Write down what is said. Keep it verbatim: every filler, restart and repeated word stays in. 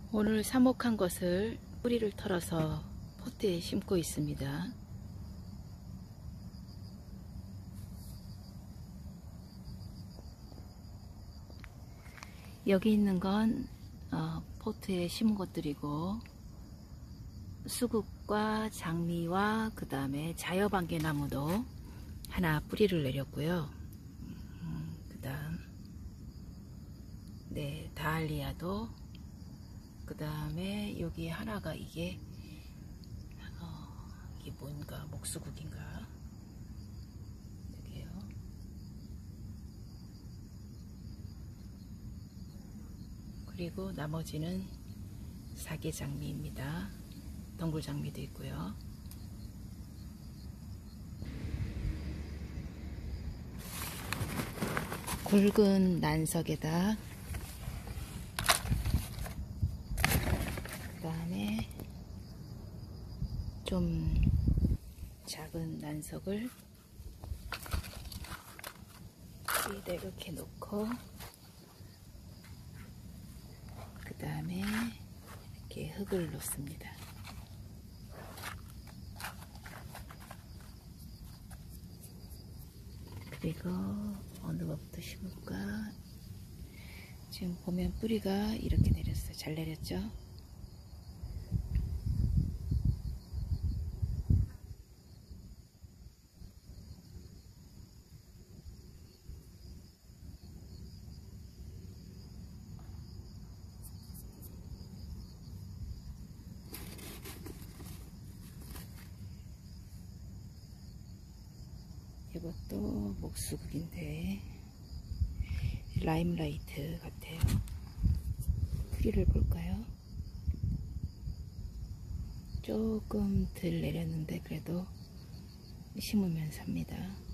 오늘 삽목한 것을 뿌리를 털어서 포트에 심고 있습니다. 여기 있는 건 어, 포트에 심은 것들이고, 수국과 장미와 그 다음에 자여방개나무도 하나 뿌리를 내렸고요. 음, 그 다음 네, 다알리아도, 그 다음에 여기 하나가 이게 어, 이게 뭔가 목수국인가, 여기요. 그리고 나머지는 사계장미입니다. 덩굴장미도 있고요. 굵은 난석에다 그 다음에 좀 작은 난석을 여기다 이렇게 놓고, 그 다음에 이렇게 흙을 놓습니다. 그리고 어느 것부터 심을까? 지금 보면 뿌리가 이렇게 내렸어요. 잘 내렸죠? 이것도 목수국인데 라임라이트 같아요. 크기를 볼까요? 조금 덜 내렸는데 그래도 심으면 삽니다.